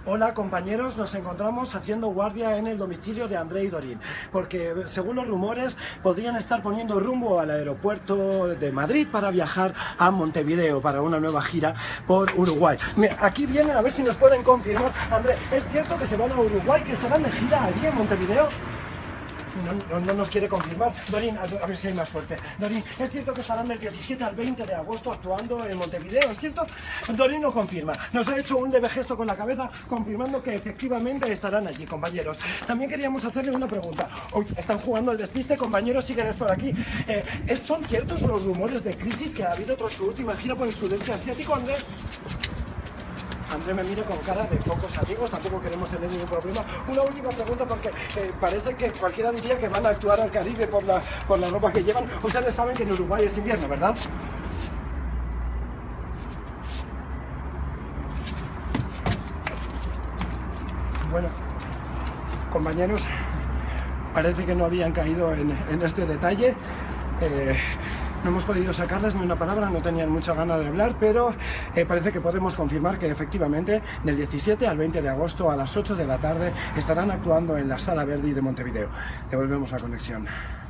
Hola compañeros, nos encontramos haciendo guardia en el domicilio de André y Dorín, porque según los rumores podrían estar poniendo rumbo al aeropuerto de Madrid para viajar a Montevideo para una nueva gira por Uruguay. Mira, aquí vienen a ver si nos pueden confirmar. André, ¿es cierto que se van a Uruguay, que estarán de gira allí en Montevideo? No nos quiere confirmar. Dorín, a ver si hay más suerte. Dorín, ¿es cierto que estarán del 17 al 20 de agosto actuando en Montevideo? ¿Es cierto? Dorín no confirma. Nos ha hecho un leve gesto con la cabeza confirmando que efectivamente estarán allí, compañeros. También queríamos hacerle una pregunta. Hoy están jugando el despiste, compañeros, siguen por aquí. ¿Son ciertos los rumores de crisis que ha habido tras su última gira por el sudeste asiático, Andrés? André me mira con cara de pocos amigos, tampoco queremos tener ningún problema. Una última pregunta porque parece que cualquiera diría que van a actuar al Caribe por la ropa que llevan. Ustedes saben que en Uruguay es invierno, ¿verdad? Bueno, compañeros, parece que no habían caído en este detalle. No hemos podido sacarles ni una palabra, no tenían mucha ganas de hablar, pero parece que podemos confirmar que efectivamente del 17 al 20 de agosto a las 8 de la tarde estarán actuando en la Sala Verdi de Montevideo. Devolvemos la conexión.